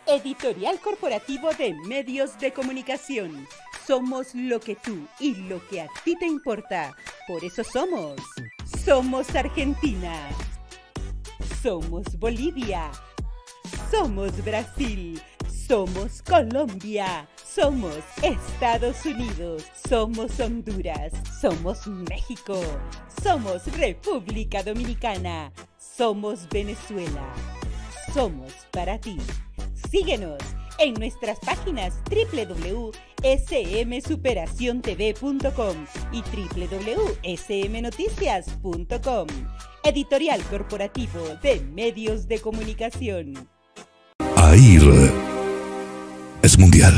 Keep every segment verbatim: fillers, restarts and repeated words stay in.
Editorial Corporativo de Medios de Comunicación. Somos lo que tú y lo que a ti te importa. Por eso somos. Somos Argentina. Somos Bolivia. Somos Brasil. Somos Colombia. Somos Estados Unidos. Somos Honduras. Somos México. Somos República Dominicana. Somos Venezuela. Somos para ti. Síguenos en nuestras páginas doble u doble u doble u punto s m superación t v punto com y doble u doble u doble u punto s m noticias punto com. Editorial Corporativo de Medios de Comunicación. AIR es mundial.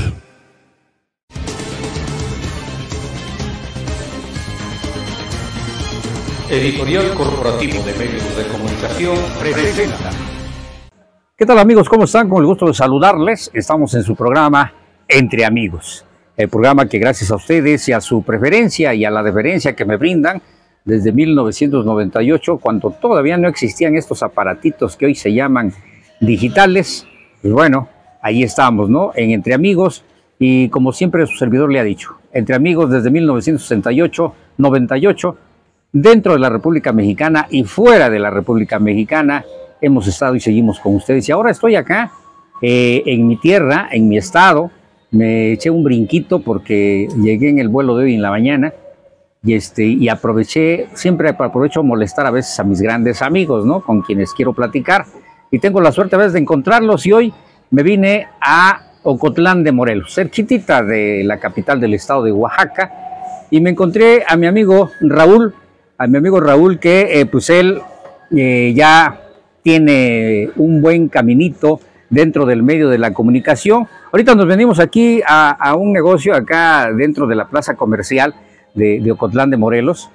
Editorial Corporativo de Medios de Comunicación presenta. ¿Qué tal, amigos? ¿Cómo están? Con el gusto de saludarles. Estamos en su programa Entre Amigos, el programa que gracias a ustedes y a su preferencia y a la deferencia que me brindan desde mil novecientos noventa y ocho, cuando todavía no existían estos aparatitos que hoy se llaman digitales, pues bueno, ahí estamos, ¿no? En Entre Amigos, y como siempre su servidor le ha dicho, Entre Amigos desde mil novecientos sesenta y ocho, noventa y ocho, dentro de la República Mexicana y fuera de la República Mexicana, hemos estado y seguimos con ustedes. Y ahora estoy acá, eh, en mi tierra, en mi estado. Me eché un brinquito porque llegué en el vuelo de hoy en la mañana y, este, y aproveché, siempre aprovecho molestar a veces a mis grandes amigos, ¿no? Con quienes quiero platicar. Y tengo la suerte a veces de encontrarlos y hoy me vine a Ocotlán de Morelos, cerquitita de la capital del estado de Oaxaca, y me encontré a mi amigo Raúl, a mi amigo Raúl que eh, pues él eh, ya tiene un buen caminito dentro del medio de la comunicación. Ahorita nos venimos aquí a, a un negocio acá dentro de la plaza comercial de, de Ocotlán de Morelos,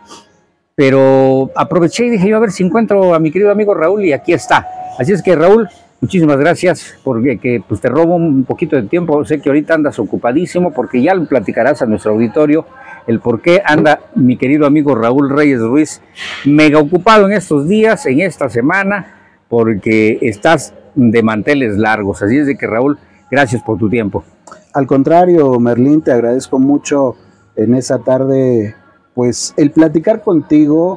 pero aproveché y dije yo a ver si encuentro a mi querido amigo Raúl, y aquí está. Así es que, Raúl, muchísimas gracias porque que, pues, te robo un poquito de tiempo. Sé que ahorita andas ocupadísimo porque ya lo platicarás a nuestro auditorio el por qué anda mi querido amigo Raúl Reyes Ruiz mega ocupado en estos días, en esta semana, porque estás de manteles largos. Así es de que, Raúl, gracias por tu tiempo. Al contrario, Merlín, te agradezco mucho en esa tarde, pues el platicar contigo.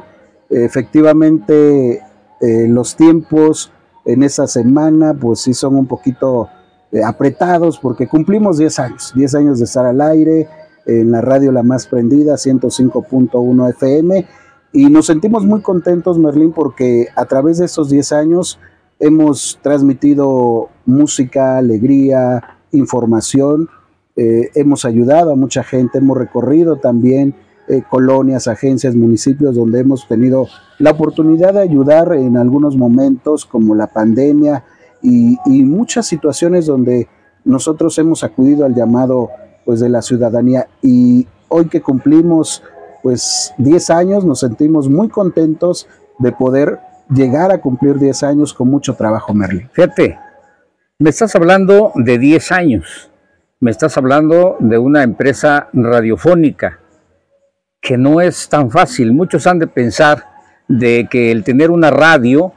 Efectivamente, eh, los tiempos en esa semana, pues sí son un poquito eh, apretados, porque cumplimos diez años, diez años de estar al aire, en la radio La Más Prendida, ciento cinco punto uno F M, y nos sentimos muy contentos, Merlín, porque a través de estos diez años hemos transmitido música, alegría, información, eh, hemos ayudado a mucha gente, hemos recorrido también eh, colonias, agencias, municipios donde hemos tenido la oportunidad de ayudar en algunos momentos como la pandemia y, y muchas situaciones donde nosotros hemos acudido al llamado, pues, de la ciudadanía. Y hoy que cumplimos pues diez años, nos sentimos muy contentos de poder llegar a cumplir diez años con mucho trabajo, Merlín. Fíjate, me estás hablando de diez años, me estás hablando de una empresa radiofónica que no es tan fácil. Muchos han de pensar de que el tener una radio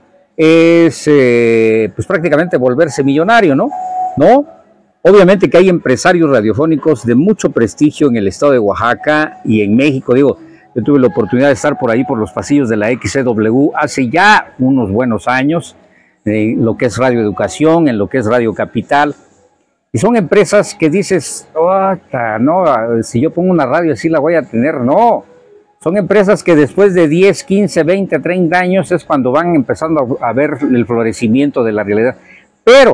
es eh, pues prácticamente volverse millonario, ¿no? No, obviamente que hay empresarios radiofónicos de mucho prestigio en el estado de Oaxaca y en México. Digo, yo tuve la oportunidad de estar por ahí por los pasillos de la X C W hace ya unos buenos años, en lo que es Radio Educación, en lo que es Radio Capital, y son empresas que dices, oh, no, si yo pongo una radio así la voy a tener. No, son empresas que después de diez, quince, veinte, treinta años es cuando van empezando a ver el florecimiento de la realidad. Pero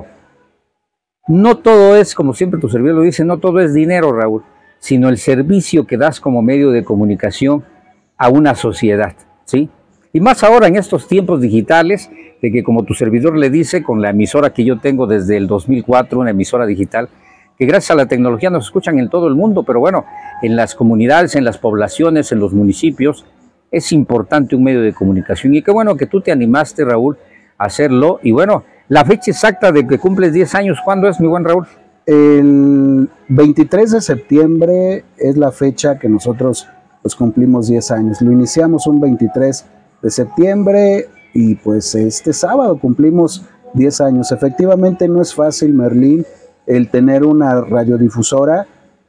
no todo es, como siempre tu servidor lo dice, no todo es dinero, Raúl, sino el servicio que das como medio de comunicación a una sociedad, ¿sí? Y más ahora en estos tiempos digitales, de que, como tu servidor le dice, con la emisora que yo tengo desde el dos mil cuatro, una emisora digital, que gracias a la tecnología nos escuchan en todo el mundo, pero bueno, en las comunidades, en las poblaciones, en los municipios, es importante un medio de comunicación. Y qué bueno que tú te animaste, Raúl, a hacerlo. Y bueno, la fecha exacta de que cumples diez años, ¿cuándo es, mi buen Raúl? El veintitrés de septiembre es la fecha que nosotros pues cumplimos diez años. Lo iniciamos un veintitrés de septiembre y pues este sábado cumplimos diez años. Efectivamente no es fácil, Merlín, el tener una radiodifusora,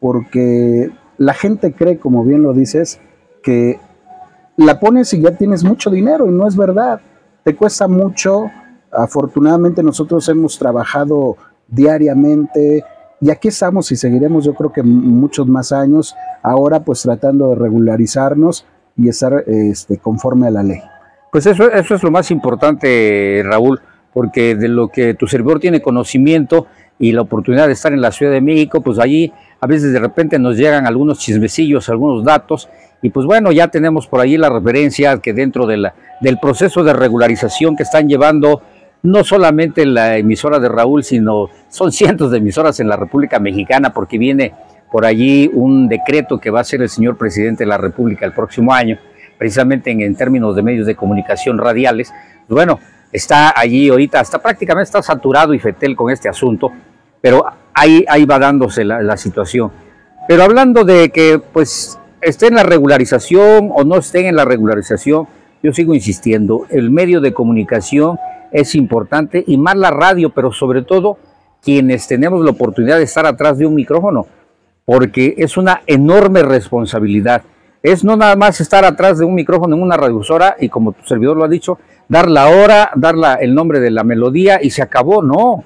porque la gente cree, como bien lo dices, que la pones y ya tienes mucho dinero, y no es verdad. Te cuesta mucho. Afortunadamente nosotros hemos trabajado diariamente y aquí estamos y seguiremos, yo creo que muchos más años, ahora pues tratando de regularizarnos y estar este, conforme a la ley. Pues eso, eso es lo más importante, Raúl, porque de lo que tu servidor tiene conocimiento y la oportunidad de estar en la Ciudad de México, pues allí a veces de repente nos llegan algunos chismecillos, algunos datos, y pues bueno, ya tenemos por allí la referencia que dentro de la, del proceso de regularización que están llevando no solamente la emisora de Raúl, sino son cientos de emisoras en la República Mexicana, porque viene por allí un decreto que va a hacer el señor presidente de la República el próximo año, precisamente en, en términos de medios de comunicación radiales. Pues bueno, está allí ahorita, hasta prácticamente está saturado IFETEL con este asunto, pero ahí, ahí va dándose la, la situación. Pero hablando de que pues esté en la regularización o no estén en la regularización, yo sigo insistiendo, el medio de comunicación es importante, y más la radio, pero sobre todo quienes tenemos la oportunidad de estar atrás de un micrófono, porque es una enorme responsabilidad. Es no nada más estar atrás de un micrófono en una radiodifusora y, como tu servidor lo ha dicho, dar la hora, dar la, el nombre de la melodía y se acabó. No,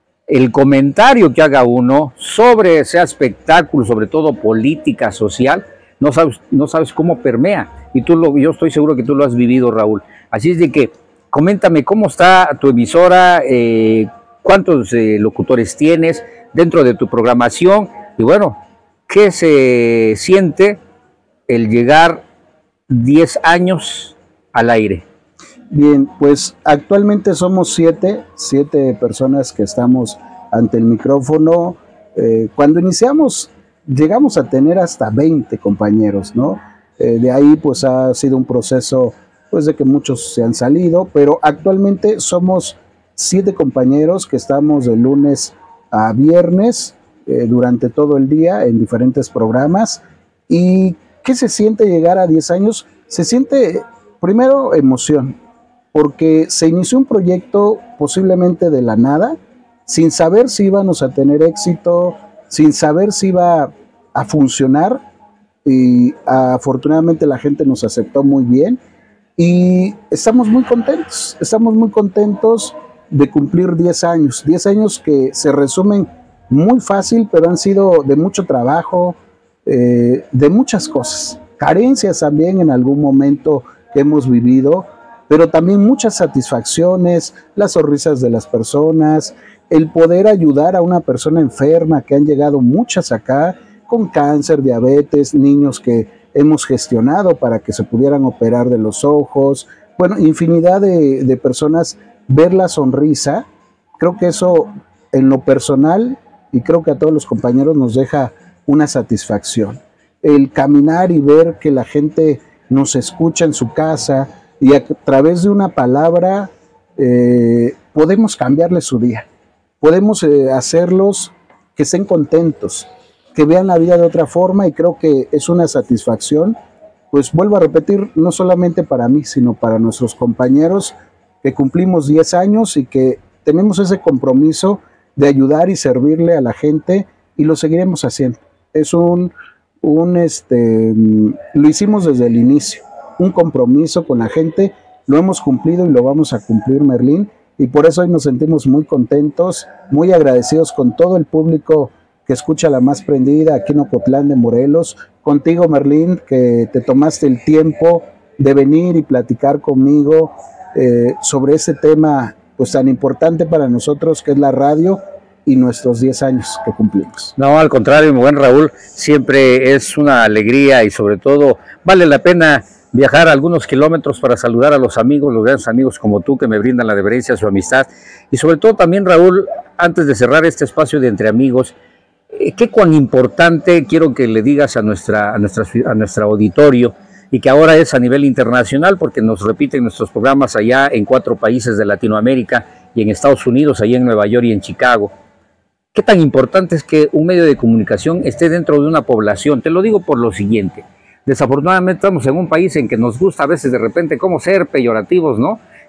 el comentario que haga uno sobre ese espectáculo, sobre todo política, social, no sabes, no sabes cómo permea, y tú lo, yo estoy seguro que tú lo has vivido, Raúl. Así es de que coméntame cómo está tu emisora, eh, cuántos eh, locutores tienes dentro de tu programación, y bueno, ¿qué se siente el llegar diez años al aire? Bien, pues actualmente somos siete, siete personas que estamos ante el micrófono. Eh, cuando iniciamos llegamos a tener hasta veinte compañeros, ¿no? Eh, de ahí pues ha sido un proceso pues de que muchos se han salido, pero actualmente somos siete compañeros que estamos de lunes a viernes eh, durante todo el día en diferentes programas. ¿Y qué se siente llegar a diez años? Se siente primero emoción, porque se inició un proyecto posiblemente de la nada, sin saber si íbamos a tener éxito, sin saber si iba a funcionar, y afortunadamente la gente nos aceptó muy bien. Y estamos muy contentos, estamos muy contentos de cumplir diez años, diez años que se resumen muy fácil, pero han sido de mucho trabajo, eh, de muchas cosas, carencias también en algún momento que hemos vivido, pero también muchas satisfacciones, las sonrisas de las personas, el poder ayudar a una persona enferma, que han llegado muchas acá, con cáncer, diabetes, niños que hemos gestionado para que se pudieran operar de los ojos, bueno, infinidad de, de personas, ver la sonrisa. Creo que eso en lo personal, y creo que a todos los compañeros nos deja una satisfacción. El caminar y ver que la gente nos escucha en su casa y a través de una palabra eh, podemos cambiarle su día, podemos eh, hacerlos que estén contentos, que vean la vida de otra forma, y creo que es una satisfacción, pues vuelvo a repetir, no solamente para mí, sino para nuestros compañeros que cumplimos diez años y que tenemos ese compromiso de ayudar y servirle a la gente, y lo seguiremos haciendo. Es un, un este, lo hicimos desde el inicio, un compromiso con la gente, lo hemos cumplido y lo vamos a cumplir, Merlín, y por eso hoy nos sentimos muy contentos, muy agradecidos con todo el público que escucha La Más Prendida aquí en Ocotlán de Morelos, contigo, Merlín, que te tomaste el tiempo de venir y platicar conmigo eh, sobre este tema pues tan importante para nosotros, que es la radio y nuestros diez años que cumplimos. No, al contrario, mi buen Raúl, siempre es una alegría, y sobre todo vale la pena viajar algunos kilómetros para saludar a los amigos, los grandes amigos como tú, que me brindan la deferencia, su amistad. Y sobre todo también, Raúl, antes de cerrar este espacio de Entre Amigos, ¿qué cuán importante quiero que le digas a nuestra, a nuestra, a nuestro auditorio, y que ahora es a nivel internacional, porque nos repiten nuestros programas allá en cuatro países de Latinoamérica y en Estados Unidos, allá en Nueva York y en Chicago? ¿Qué tan importante es que un medio de comunicación esté dentro de una población? Te lo digo por lo siguiente. Desafortunadamente estamos en un país en que nos gusta a veces de repente como ser peyorativos, ¿no?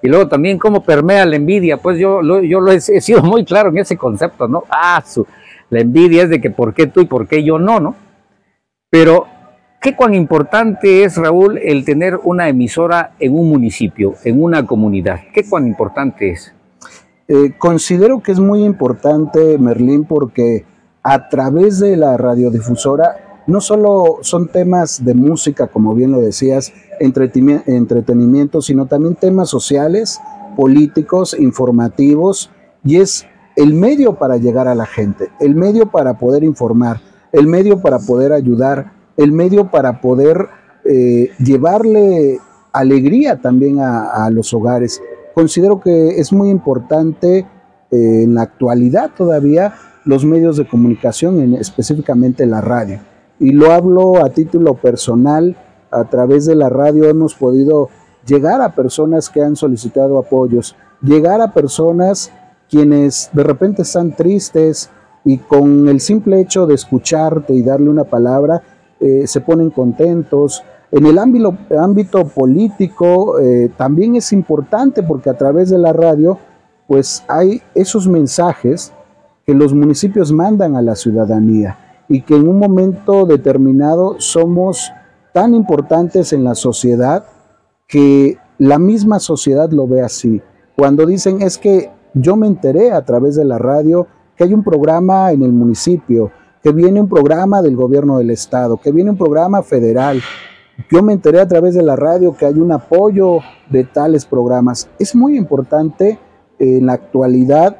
Y luego también cómo permea la envidia, pues yo, lo, yo lo he, he sido muy claro en ese concepto, ¿no? Ah, su, la envidia es de que por qué tú y por qué yo no, ¿no? Pero, ¿qué cuán importante es, Raúl, el tener una emisora en un municipio, en una comunidad? ¿Qué cuán importante es? Eh, considero que es muy importante, Merlín, porque a través de la radiodifusora no solo son temas de música, como bien lo decías, entretenimiento, sino también temas sociales, políticos, informativos, y es el medio para llegar a la gente, el medio para poder informar, el medio para poder ayudar, el medio para poder eh, llevarle alegría también a, a los hogares. Considero que es muy importante eh, en la actualidad todavía los medios de comunicación, en, específicamente la radio. Y lo hablo a título personal, a través de la radio hemos podido llegar a personas que han solicitado apoyos, llegar a personas quienes de repente están tristes y con el simple hecho de escucharte y darle una palabra, eh, se ponen contentos. En el ámbito, ámbito político eh, también es importante porque a través de la radio pues hay esos mensajes que los municipios mandan a la ciudadanía y que en un momento determinado somos tan importantes en la sociedad que la misma sociedad lo ve así. Cuando dicen es que yo me enteré a través de la radio que hay un programa en el municipio, que viene un programa del gobierno del estado, que viene un programa federal. Yo me enteré a través de la radio que hay un apoyo de tales programas. Es muy importante en la actualidad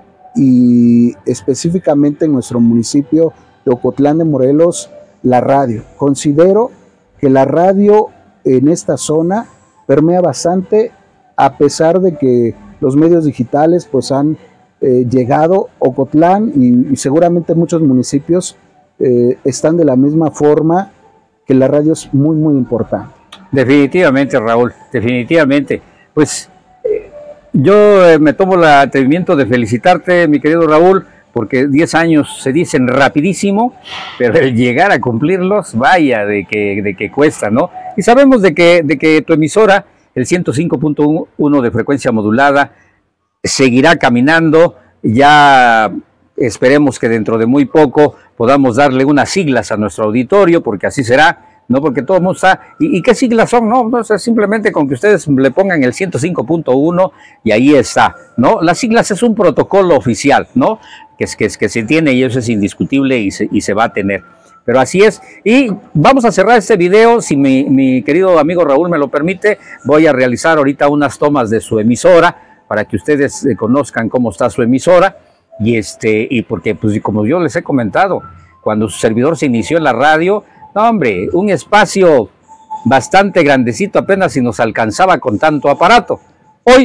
y específicamente en nuestro municipio de Ocotlán de Morelos, la radio. Considero que la radio en esta zona permea bastante, a pesar de que los medios digitales pues han eh, llegado a Ocotlán y, y seguramente muchos municipios eh, están de la misma forma, que la radio es muy muy importante. Definitivamente, Raúl, definitivamente. Pues eh, yo eh, me tomo el atrevimiento de felicitarte, mi querido Raúl, porque diez años se dicen rapidísimo, pero el llegar a cumplirlos, vaya, de que, de que cuesta, ¿no? Y sabemos de que, de que tu emisora, el ciento cinco punto uno de frecuencia modulada, seguirá caminando. Ya esperemos que dentro de muy poco podamos darle unas siglas a nuestro auditorio, porque así será, ¿no? Porque todo el mundo está, ¿y, y qué siglas son? No, no, o sea, simplemente con que ustedes le pongan el ciento cinco punto uno y ahí está, ¿no? Las siglas es un protocolo oficial, ¿no? Que, es, que, es, que se tiene y eso es indiscutible y se, y se va a tener. Pero así es. Y vamos a cerrar este video, si mi, mi querido amigo Raúl me lo permite. Voy a realizar ahorita unas tomas de su emisora para que ustedes eh, conozcan cómo está su emisora. Y, este, y porque, pues, como yo les he comentado, cuando su servidor se inició en la radio, no, hombre, un espacio bastante grandecito, apenas si nos alcanzaba con tanto aparato. Hoy,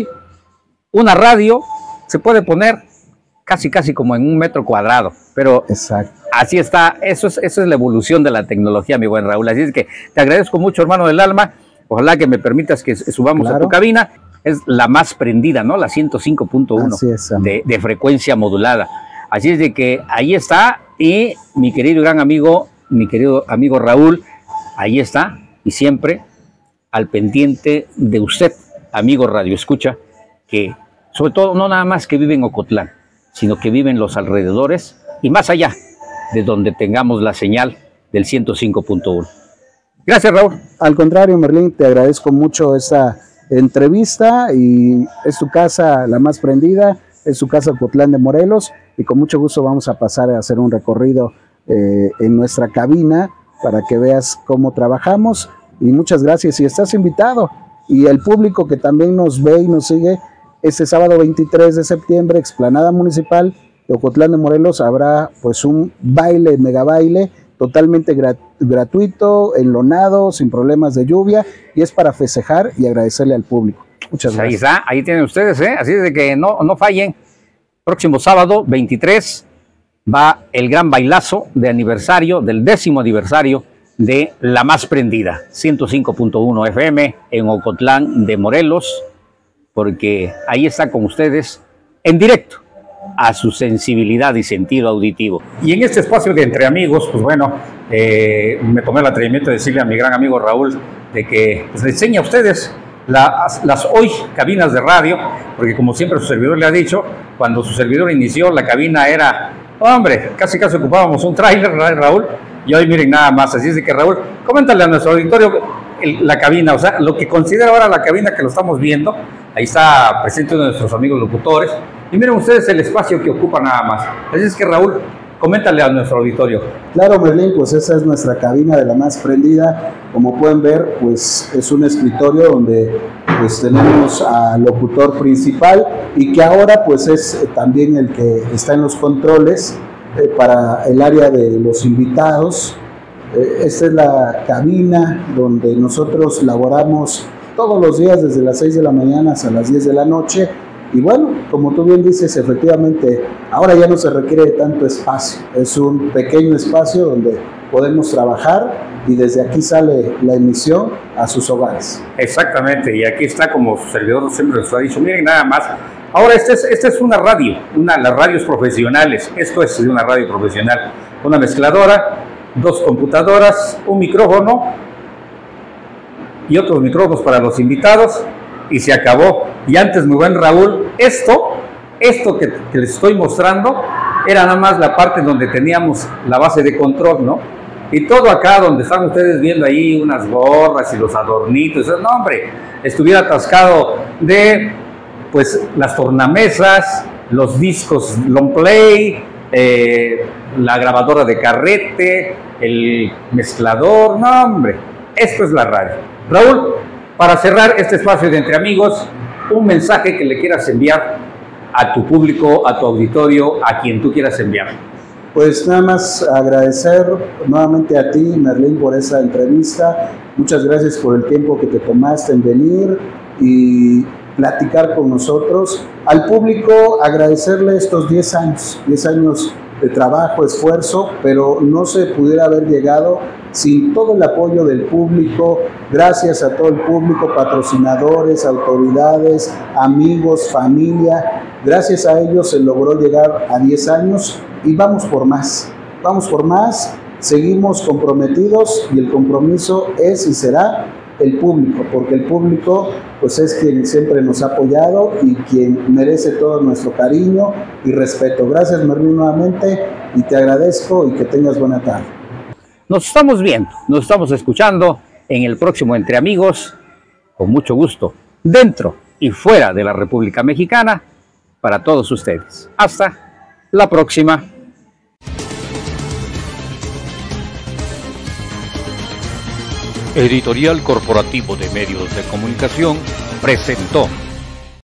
una radio se puede poner casi, casi como en un metro cuadrado, pero exacto. Así está, eso es, eso es la evolución de la tecnología, mi buen Raúl. Así es que te agradezco mucho, hermano del alma. Ojalá que me permitas que subamos claro. a tu cabina. Es la más prendida, ¿no? La ciento cinco punto uno de, de frecuencia modulada. Así es de que ahí está. Y mi querido y gran amigo, mi querido amigo Raúl, ahí está. Y siempre al pendiente de usted, amigo Radio Escucha, que sobre todo no nada más que vive en Ocotlán, sino que vive en los alrededores y más allá de donde tengamos la señal del ciento cinco punto uno. Gracias, Raúl. Al contrario, Merlín, te agradezco mucho esta entrevista y es tu casa la más prendida, es tu casa Ocotlán de Morelos y con mucho gusto vamos a pasar a hacer un recorrido eh, en nuestra cabina para que veas cómo trabajamos y muchas gracias y estás invitado y el público que también nos ve y nos sigue este sábado veintitrés de septiembre, explanada municipal de Ocotlán de Morelos, habrá pues un baile, mega baile totalmente grat gratuito, enlonado, sin problemas de lluvia, y es para festejar y agradecerle al público. Muchas gracias. Ahí está, ahí tienen ustedes, ¿eh? Así es de que no, no fallen. Próximo sábado, veintitrés, va el gran bailazo de aniversario, del décimo aniversario de La Más Prendida, ciento cinco punto uno F M en Ocotlán de Morelos, porque ahí está con ustedes en directo, a su sensibilidad y sentido auditivo. Y en este espacio de Entre Amigos, pues bueno, eh, me tomé el atrevimiento de decirle a mi gran amigo Raúl de que pues, le enseñe a ustedes las, las hoy cabinas de radio, porque como siempre su servidor le ha dicho, cuando su servidor inició la cabina era, hombre, casi casi ocupábamos un tráiler, Raúl, y hoy miren nada más. Así es de que, Raúl, coméntale a nuestro auditorio el, la cabina, o sea, lo que considera ahora la cabina que lo estamos viendo. Ahí está presente uno de nuestros amigos locutores, y miren ustedes el espacio que ocupa nada más. Así es que, Raúl, coméntale a nuestro auditorio. Claro, Merlín, pues esa es nuestra cabina de la más prendida. Como pueden ver, pues es un escritorio donde pues tenemos al locutor principal y que ahora pues es también el que está en los controles eh, para el área de los invitados. Eh, esta es la cabina donde nosotros laboramos todos los días desde las seis de la mañana hasta las diez de la noche. Y bueno, como tú bien dices, efectivamente, ahora ya no se requiere de tanto espacio. Es un pequeño espacio donde podemos trabajar y desde aquí sale la emisión a sus hogares. Exactamente, y aquí está, como su servidor siempre les ha dicho, miren nada más. Ahora, esta es, este es una radio, una, las radios profesionales. Esto es una radio profesional. Una mezcladora, dos computadoras, un micrófono y otros micrófonos para los invitados. Y se acabó. Y antes, mi buen Raúl, esto, esto que, que les estoy mostrando, era nada más la parte donde teníamos la base de control, ¿no? Y todo acá donde están ustedes viendo ahí unas gorras y los adornitos, no, hombre, estuviera atascado de, pues, las tornamesas, los discos long play, eh, la grabadora de carrete, el mezclador, no, hombre, esto es la radio. Raúl, para cerrar este espacio de Entre Amigos, un mensaje que le quieras enviar a tu público, a tu auditorio, a quien tú quieras enviar. Pues nada más agradecer nuevamente a ti, Merlín, por esa entrevista. Muchas gracias por el tiempo que te tomaste en venir y platicar con nosotros. Al público agradecerle estos diez años, diez años de trabajo, esfuerzo, pero no se pudiera haber llegado sin todo el apoyo del público. Gracias a todo el público, patrocinadores, autoridades, amigos, familia. Gracias a ellos se logró llegar a diez años y vamos por más. Vamos por más, seguimos comprometidos y el compromiso es y será el público, porque el público pues es quien siempre nos ha apoyado y quien merece todo nuestro cariño y respeto. Gracias, Merlín, nuevamente, y te agradezco y que tengas buena tarde. Nos estamos viendo, nos estamos escuchando en el próximo Entre Amigos, con mucho gusto, dentro y fuera de la República Mexicana, para todos ustedes. Hasta la próxima. Editorial Corporativo de Medios de Comunicación presentó